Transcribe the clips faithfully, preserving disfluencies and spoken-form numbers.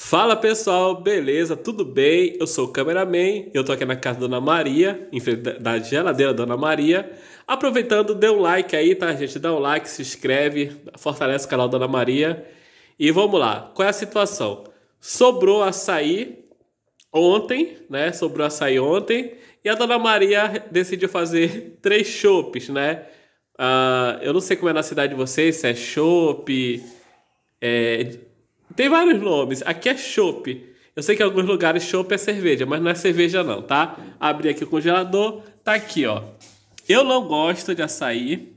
Fala pessoal, beleza? Tudo bem? Eu sou o cameraman, eu tô aqui na casa da Dona Maria, em frente da da geladeira da Dona Maria. Aproveitando, dê um like aí, tá, gente? Dá um like, se inscreve, fortalece o canal da Dona Maria. E vamos lá, qual é a situação? Sobrou açaí ontem, né? Sobrou açaí ontem e a Dona Maria decidiu fazer três chopes, né? Ah, eu não sei como é na cidade de vocês, se é chopp, é, tem vários nomes. Aqui é chopp. Eu sei que em alguns lugares chopp é cerveja, mas não é cerveja não, tá? Abri aqui o congelador, tá aqui, ó. Eu não gosto de açaí.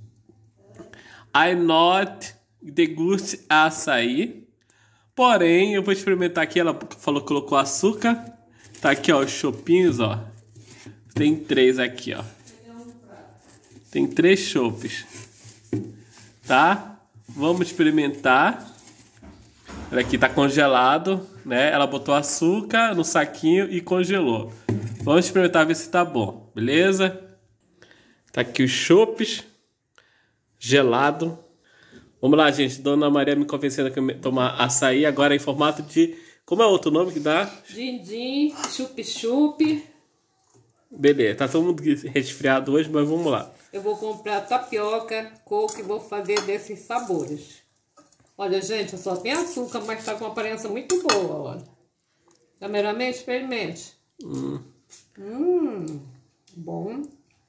I not degust açaí. Porém, eu vou experimentar aqui. Ela falou que colocou açúcar. Tá aqui, ó, os chopinhos, ó. Tem três aqui, ó. Tem três chopes. Tá? Vamos experimentar. Olha aqui, tá congelado, né? Ela botou açúcar no saquinho e congelou. Vamos experimentar ver se tá bom, beleza? Tá aqui os chopes. Gelado. Vamos lá, gente. Dona Maria me convencendo a tomar açaí. Agora em formato de... Como é o outro nome que dá? Din-din, chup-chup. Beleza. Tá todo mundo resfriado hoje, mas vamos lá. Eu vou comprar tapioca, coco e vou fazer desses sabores. Olha, gente, só tem açúcar, mas tá com uma aparência muito boa, olha. Cameraman, experimente. Hum. Hum, bom.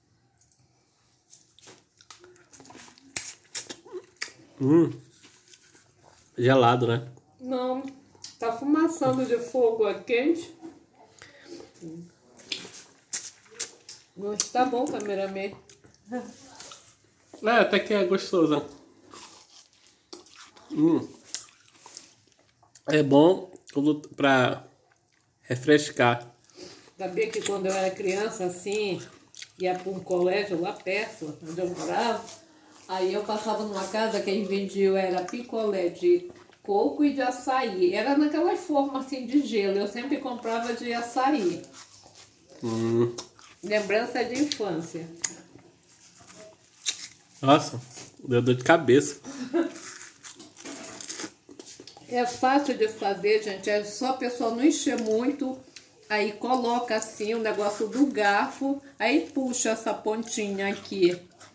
Hum. Gelado, né? Não, tá fumaçando de fogo, é quente. Não está bom, cameraman. É, até que é gostoso. Hum. É bom pra refrescar. Sabia que quando eu era criança, assim, ia para um colégio lá perto, onde eu morava, aí eu passava numa casa que eles vendiam, era picolé de coco e de açaí. Era naquelas formas assim de gelo, eu sempre comprava de açaí. Hum. Lembrança de infância. Nossa, deu dor de cabeça. É fácil de fazer, gente, é só a pessoa não encher muito, aí coloca assim o negócio do garfo, aí puxa essa pontinha aqui.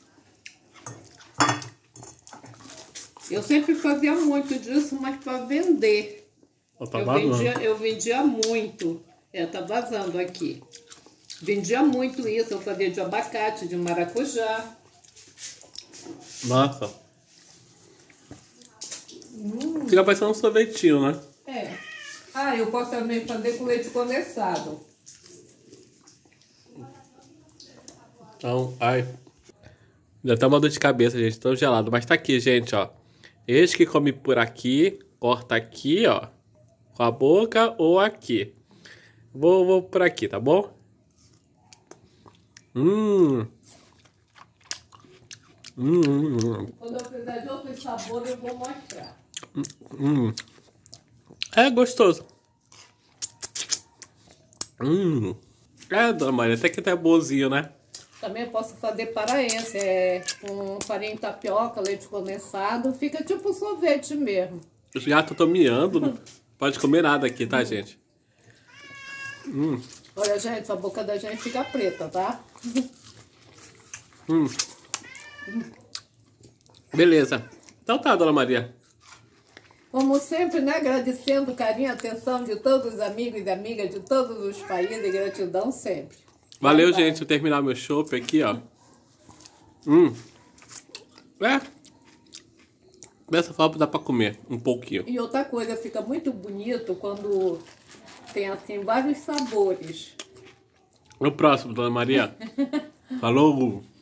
Eu sempre fazia muito disso, mas para vender. Oh, tá eu, vazando. vendia, eu vendia muito. É, tá vazando aqui. Vendia muito isso, eu fazia de abacate, de maracujá. Nossa. Hum. Fica parecendo um sorvetinho, né? É. Ah, eu posso também fazer com leite condensado. Então, ai. Já tá uma dor de cabeça, gente. Tão gelado. Mas tá aqui, gente, ó. Este que come por aqui, corta aqui, ó. Com a boca ou aqui. Vou, vou por aqui, tá bom? Hum. Hum, hum, hum. Quando eu fizer de outro sabor, eu vou mostrar. Hum. É gostoso. Hum. É, Dona Maria, até que até é bonzinho, né? Também eu posso fazer paraense, é com farinha de tapioca, leite condensado, fica tipo sorvete mesmo. Os gatos estão miando, não pode comer nada aqui, tá, gente? Hum. Olha, gente, a boca da gente fica preta, tá? Hum. Beleza. Então tá, Dona Maria. Como sempre, né? Agradecendo o carinho e atenção de todos os amigos e amigas de todos os países e gratidão sempre. Valeu, Vai, vai. gente. Vou terminar meu chopp aqui, ó. Hum. É. Dessa forma dá pra comer um pouquinho. E outra coisa, fica muito bonito quando tem assim vários sabores. No próximo, Dona Maria. Falou!